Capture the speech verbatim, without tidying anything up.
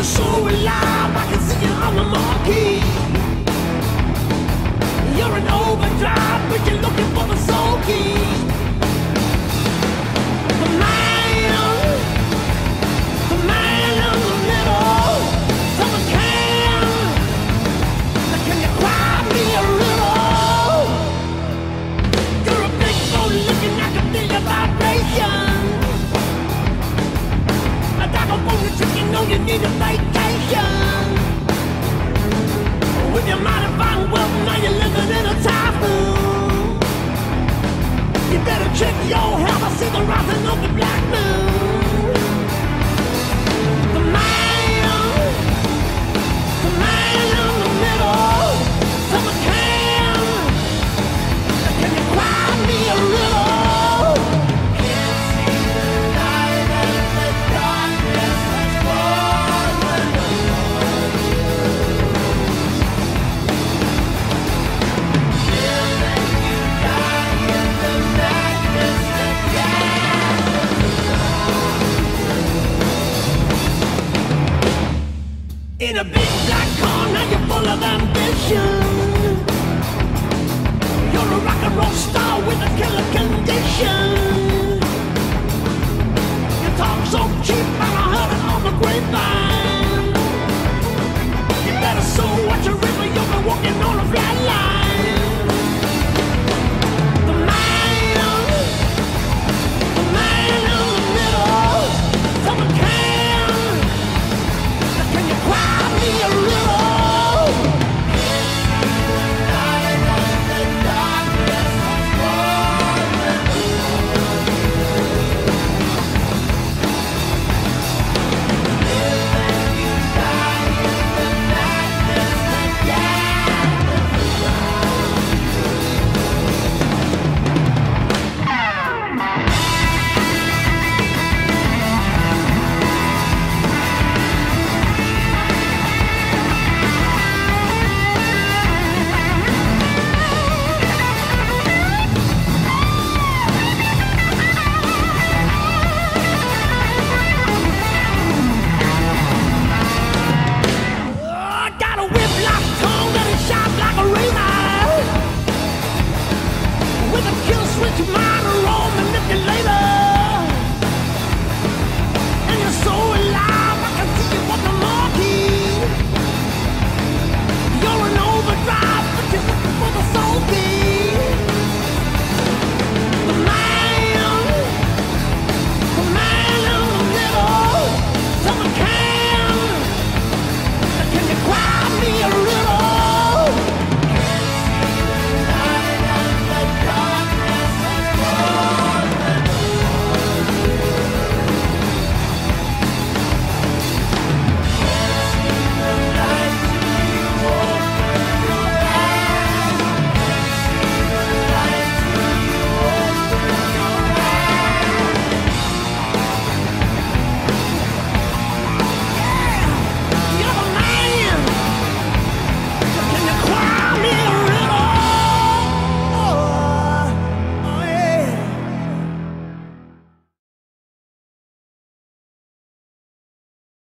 you're so alive, I can see you on the marquee. You're an overdrive, but you're looking for the soul key. The man, the man in the middle. Someone can, can you cry me a little? You're a big boat looking, I can feel your vibration. A dagger trick, you know you need a vacation. With your mind and fine wealth, now you're living in a typhoon. You better check your health, I see the rising of the black moon. The man, the man in the middle. Someone can, can you cry me a little? Can't see the light and the darkness has fallen alone. Living you die in the madness that gathers around. In a big black car, now you're full of ambition. You're a rock and roll star with a killer condition. You talk so cheap, and I heard it on the grapevine.